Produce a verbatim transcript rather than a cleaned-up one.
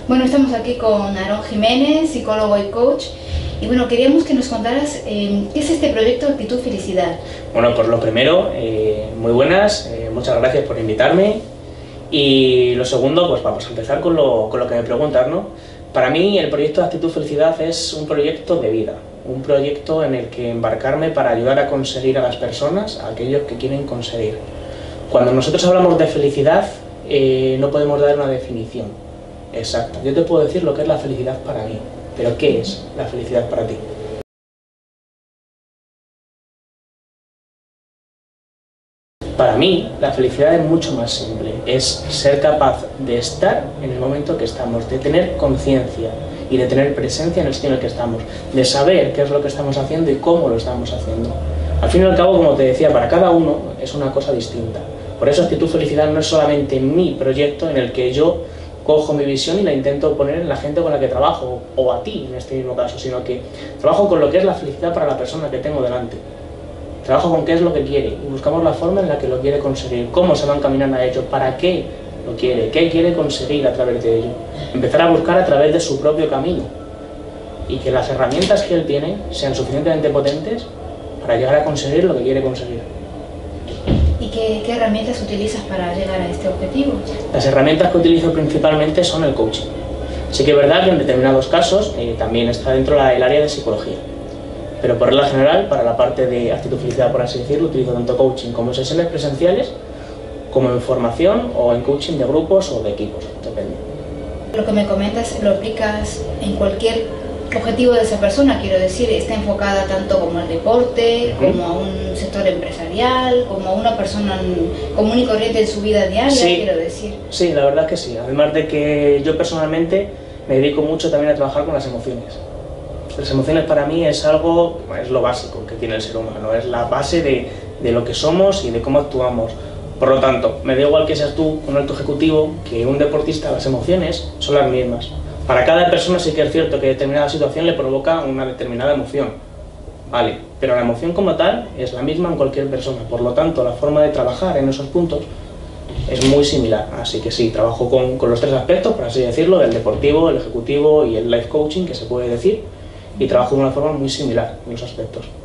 Bueno, estamos aquí con Aarón Jiménez, psicólogo y coach. Y bueno, queríamos que nos contaras eh, qué es este proyecto Actitud Felicidad. Bueno, pues lo primero, eh, muy buenas, eh, muchas gracias por invitarme. Y lo segundo, pues vamos a empezar con lo, con lo que me preguntas, ¿no? Para mí el proyecto de Actitud Felicidad es un proyecto de vida, un proyecto en el que embarcarme para ayudar a conseguir a las personas, a aquellos que quieren conseguir. Cuando nosotros hablamos de felicidad, eh, no podemos dar una definición exacta. Yo te puedo decir lo que es la felicidad para mí, pero ¿qué es la felicidad para ti? Para mí, la felicidad es mucho más simple, es ser capaz de estar en el momento que estamos, de tener conciencia y de tener presencia en el sitio en el que estamos, de saber qué es lo que estamos haciendo y cómo lo estamos haciendo. Al fin y al cabo, como te decía, para cada uno es una cosa distinta. Por eso Actitud Felicidad no es solamente mi proyecto en el que yo cojo mi visión y la intento poner en la gente con la que trabajo, o a ti en este mismo caso, sino que trabajo con lo que es la felicidad para la persona que tengo delante. Trabajo con qué es lo que quiere y buscamos la forma en la que lo quiere conseguir, cómo se van caminando a ello, para qué lo quiere, qué quiere conseguir a través de ello. Empezar a buscar a través de su propio camino y que las herramientas que él tiene sean suficientemente potentes para llegar a conseguir lo que quiere conseguir. ¿Y qué, qué herramientas utilizas para llegar a este objetivo? Las herramientas que utilizo principalmente son el coaching. Sí que es verdad que en determinados casos eh, también está dentro del área de psicología. Pero por regla general, para la parte de Actitud Felicidad, por así decirlo, utilizo tanto coaching como sesiones presenciales, como en formación o en coaching de grupos o de equipos, depende. Lo que me comentas lo aplicas en cualquier objetivo de esa persona, quiero decir, está enfocada tanto como al deporte, uh-huh. como a un sector empresarial, como a una persona común y corriente en su vida diaria, sí, quiero decir. Sí, la verdad que sí, además de que yo personalmente me dedico mucho también a trabajar con las emociones. Las emociones para mí es algo, es lo básico que tiene el ser humano, es la base de, de lo que somos y de cómo actuamos. Por lo tanto, me da igual que seas tú un alto ejecutivo, que un deportista, las emociones son las mismas. Para cada persona sí que es cierto que determinada situación le provoca una determinada emoción, vale, pero la emoción como tal es la misma en cualquier persona, por lo tanto la forma de trabajar en esos puntos es muy similar, así que sí, trabajo con, con los tres aspectos, por así decirlo, el deportivo, el ejecutivo y el life coaching, que se puede decir, y trabajo de una forma muy similar en los aspectos.